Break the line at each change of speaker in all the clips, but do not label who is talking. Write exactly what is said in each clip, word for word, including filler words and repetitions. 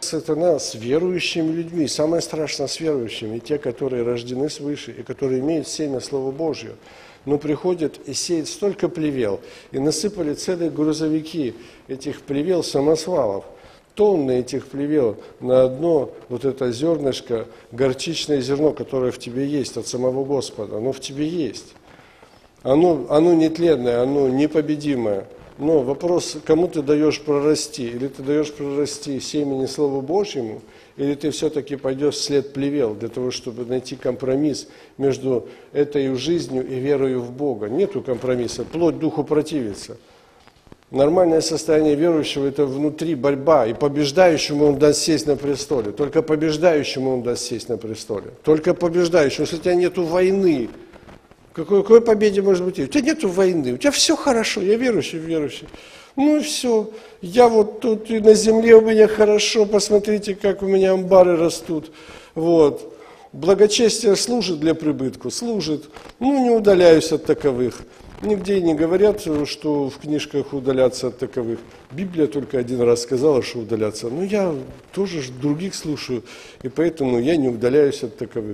сатана с верующими людьми. Самое страшное с верующими, и те, которые рождены свыше, и которые имеют семя Слова Божьего. Но приходят и сеют столько плевел, и насыпали целые грузовики этих плевел самосвалов. Тонны этих плевел на одно вот это зернышко, горчичное зерно, которое в тебе есть от самого Господа. Оно в тебе есть. Оно, оно нетленное, оно непобедимое. Но вопрос, кому ты даешь прорасти? Или ты даешь прорасти семени Слову Божьему, или ты все-таки пойдешь вслед плевел, для того, чтобы найти компромисс между этой жизнью и верою в Бога. Нету компромисса, плоть духу противится. Нормальное состояние верующего – это внутри борьба, и побеждающему он даст сесть на престоле. Только побеждающему он даст сесть на престоле. Только побеждающему. Если у тебя нету войны, какой, какой победе может быть? У тебя нету войны, у тебя все хорошо, я верующий, верующий. Ну и все, я вот тут и на земле у меня хорошо, посмотрите, как у меня амбары растут. Вот. Благочестие служит для прибытку, служит. Ну, не удаляюсь от таковых. Нигде не говорят, что в книжках удаляться от таковых. Библия только один раз сказала, что удаляться. Но я тоже других слушаю, и поэтому я не удаляюсь от таковых.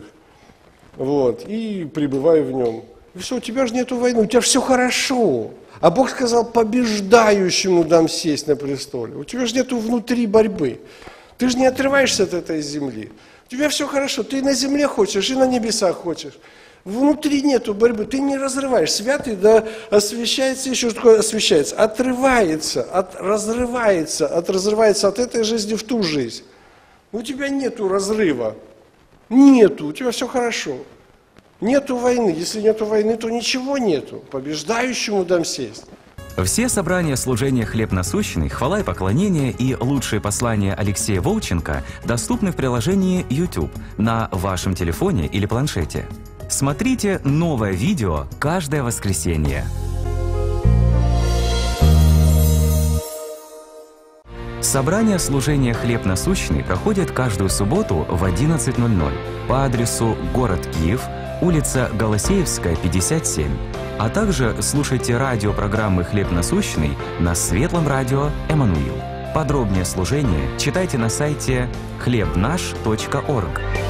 Вот, и пребываю в нем. И все, у тебя же нету войны, у тебя все хорошо. А Бог сказал, побеждающему дам сесть на престоле. У тебя же нету внутри борьбы. Ты же не отрываешься от этой земли. У тебя все хорошо, ты и на земле хочешь, и на небесах хочешь. Внутри нету борьбы, ты не разрываешь. Святый, да, освящается, еще что такое освящается? Отрывается, от, разрывается, от, разрывается от этой жизни в ту жизнь. У тебя нету разрыва, нету, у тебя все хорошо. Нету войны, если нету войны, то ничего нету. Побеждающему дам сесть.
Все собрания служения «Хлеб насущный», «Хвала и поклонение» и лучшие послания Алексея Волченко доступны в приложении YouTube на вашем телефоне или планшете. Смотрите новое видео каждое воскресенье. Собрание служения «Хлеб насущный» проходит каждую субботу в одиннадцать ноль ноль по адресу город Киев, улица Голосеевская, пятьдесят семь. А также слушайте радиопрограммы «Хлеб насущный» на Светлом радио «Эммануил». Подробнее служение читайте на сайте хлеб наш точка орг.